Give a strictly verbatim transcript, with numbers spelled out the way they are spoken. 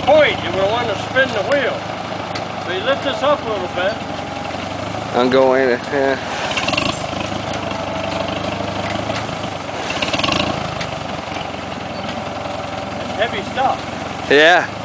point, you will want to spin the wheel. So you lift this up a little bit. I'm going, yeah. It's heavy stuff. Yeah.